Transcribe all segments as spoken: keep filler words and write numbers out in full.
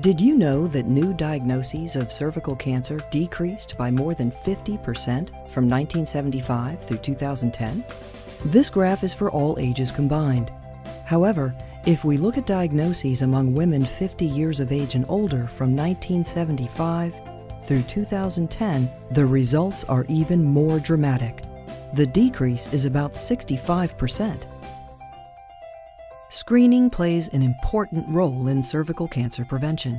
Did you know that new diagnoses of cervical cancer decreased by more than fifty percent from nineteen seventy-five through two thousand ten? This graph is for all ages combined. However, if we look at diagnoses among women fifty years of age and older from nineteen seventy-five through two thousand ten, the results are even more dramatic. The decrease is about sixty-five percent. Screening plays an important role in cervical cancer prevention.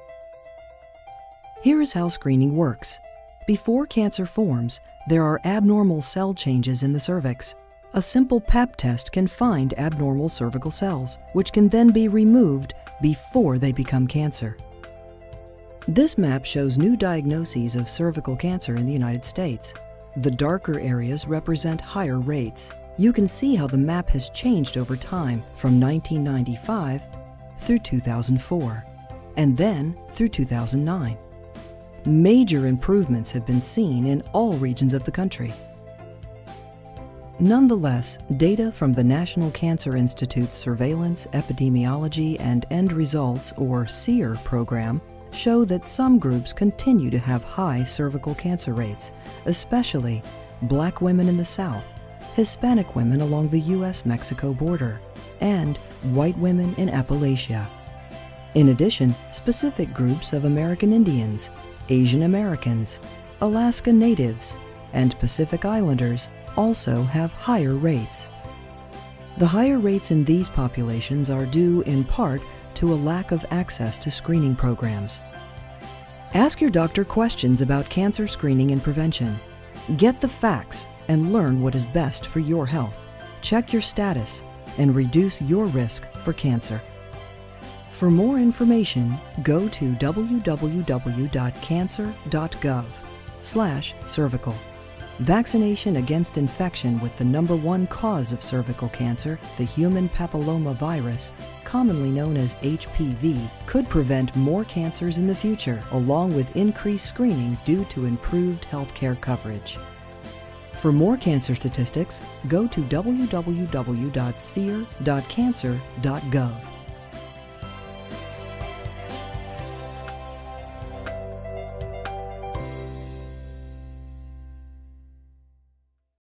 Here is how screening works. Before cancer forms, there are abnormal cell changes in the cervix. A simple pap test can find abnormal cervical cells, which can then be removed before they become cancer. This map shows new diagnoses of cervical cancer in the United States. The darker areas represent higher rates. You can see how the map has changed over time from nineteen ninety-five through two thousand four, and then through two thousand nine. Major improvements have been seen in all regions of the country. Nonetheless, data from the National Cancer Institute's Surveillance, Epidemiology, and End Results, or SEER program, show that some groups continue to have high cervical cancer rates, especially Black women in the South, Hispanic women along the U S Mexico border, and white women in Appalachia. In addition, specific groups of American Indians, Asian Americans, Alaska Natives, and Pacific Islanders also have higher rates. The higher rates in these populations are due in part to a lack of access to screening programs. Ask your doctor questions about cancer screening and prevention. Get the facts and learn what is best for your health. Check your status and reduce your risk for cancer. For more information, go to w w w dot cancer dot gov slash cervical. Vaccination against infection with the number one cause of cervical cancer, the human papillomavirus, commonly known as H P V, could prevent more cancers in the future, along with increased screening due to improved healthcare coverage. For more cancer statistics, go to w w w dot seer dot cancer dot gov.